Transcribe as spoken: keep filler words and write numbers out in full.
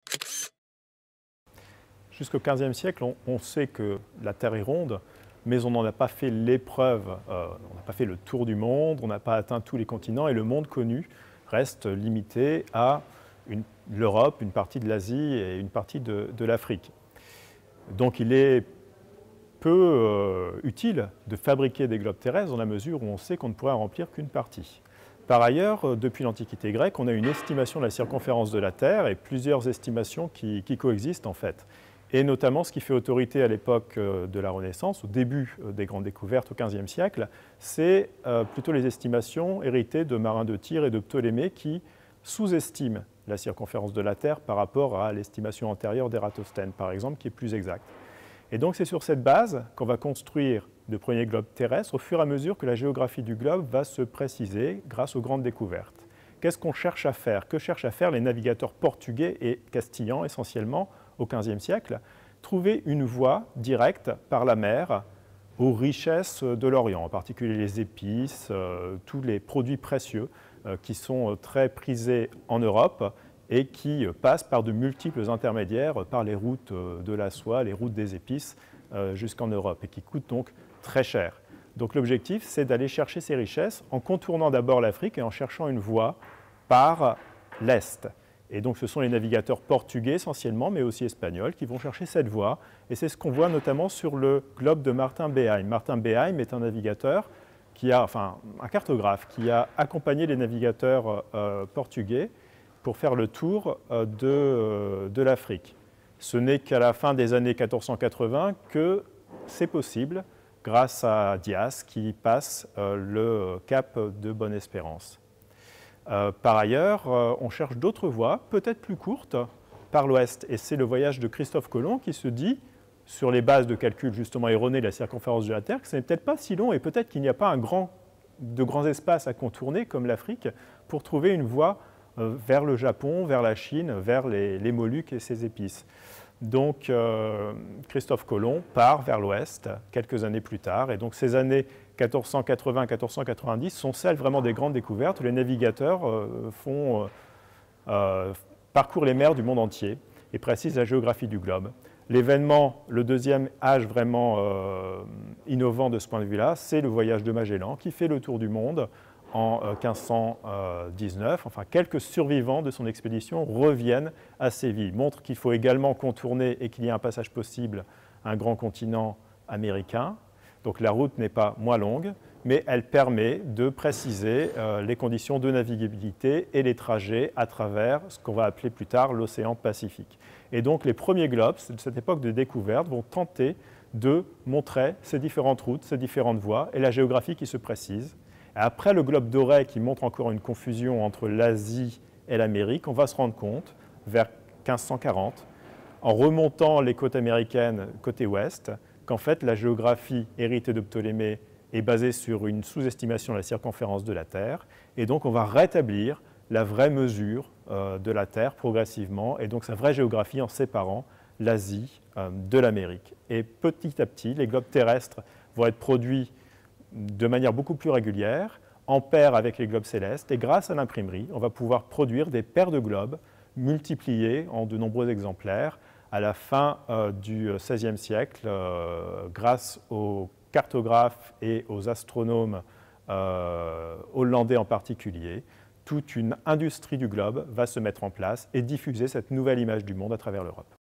Jusqu'au quinzième siècle, on, on sait que la Terre est ronde, mais on n'en a pas fait l'épreuve, euh, on n'a pas fait le tour du monde, on n'a pas atteint tous les continents, et le monde connu reste limité à l'Europe, une partie de l'Asie et une partie de, de l'Afrique. Donc il est peu euh, utile de fabriquer des globes terrestres dans la mesure où on sait qu'on ne pourrait en remplir qu'une partie. Par ailleurs, depuis l'Antiquité grecque, on a une estimation de la circonférence de la Terre et plusieurs estimations qui, qui coexistent en fait. Et notamment, ce qui fait autorité à l'époque de la Renaissance, au début des grandes découvertes au quinzième siècle, c'est euh, plutôt les estimations héritées de Marin de Tyr et de Ptolémée qui sous-estiment la circonférence de la Terre par rapport à l'estimation antérieure d'Ératosthène, par exemple, qui est plus exacte. Et donc c'est sur cette base qu'on va construire de premiers globes terrestres au fur et à mesure que la géographie du globe va se préciser grâce aux grandes découvertes. Qu'est-ce qu'on cherche à faire? Que cherchent à faire les navigateurs portugais et castillans essentiellement au quinzième siècle? Trouver une voie directe par la mer aux richesses de l'Orient, en particulier les épices, euh, tous les produits précieux euh, qui sont très prisés en Europe et qui passent par de multiples intermédiaires, par les routes de la soie, les routes des épices euh, jusqu'en Europe, et qui coûtent donc très cher. Donc l'objectif, c'est d'aller chercher ces richesses en contournant d'abord l'Afrique et en cherchant une voie par l'Est. Et donc ce sont les navigateurs portugais essentiellement, mais aussi espagnols, qui vont chercher cette voie. Et c'est ce qu'on voit notamment sur le globe de Martin Behaim. Martin Behaim est un navigateur, qui a, enfin un cartographe, qui a accompagné les navigateurs euh, portugais pour faire le tour euh, de, euh, de l'Afrique. Ce n'est qu'à la fin des années quatorze cent quatre-vingts que c'est possible, grâce à Dias, qui passe euh, le cap de Bonne-Espérance. Euh, par ailleurs, euh, on cherche d'autres voies, peut-être plus courtes, par l'ouest. Et c'est le voyage de Christophe Colomb qui se dit, sur les bases de calcul justement erronés de la circonférence de la Terre, que ce n'est peut-être pas si long et peut-être qu'il n'y a pas un grand, de grands espaces à contourner, comme l'Afrique, pour trouver une voie euh, vers le Japon, vers la Chine, vers les, les Moluques et ses épices. Donc euh, Christophe Colomb part vers l'ouest quelques années plus tard, et donc ces années quatorze cent quatre-vingts à quatorze cent quatre-vingt-dix sont celles vraiment des grandes découvertes où les navigateurs euh, font, euh, euh, parcourent les mers du monde entier et précisent la géographie du globe. L'événement, le deuxième âge vraiment euh, innovant de ce point de vue-là, c'est le voyage de Magellan qui fait le tour du monde en quinze cent dix-neuf. Enfin, quelques survivants de son expédition reviennent à Séville, montrent qu'il faut également contourner et qu'il y a un passage possible à un grand continent américain. Donc la route n'est pas moins longue, mais elle permet de préciser euh, les conditions de navigabilité et les trajets à travers ce qu'on va appeler plus tard l'océan Pacifique. Et donc les premiers globes de cette époque de découverte vont tenter de montrer ces différentes routes, ces différentes voies et la géographie qui se précise. Après le globe doré qui montre encore une confusion entre l'Asie et l'Amérique, on va se rendre compte, vers quinze cent quarante, en remontant les côtes américaines côté ouest, qu'en fait la géographie héritée de Ptolémée est basée sur une sous-estimation de la circonférence de la Terre, et donc on va rétablir la vraie mesure euh, de la Terre progressivement, et donc sa vraie géographie en séparant l'Asie euh, de l'Amérique. Et petit à petit, les globes terrestres vont être produits de manière beaucoup plus régulière, en paire avec les globes célestes, et grâce à l'imprimerie, on va pouvoir produire des paires de globes multipliés en de nombreux exemplaires à la fin euh, du seizième siècle, euh, grâce aux cartographes et aux astronomes euh, hollandais en particulier. Toute une industrie du globe va se mettre en place et diffuser cette nouvelle image du monde à travers l'Europe.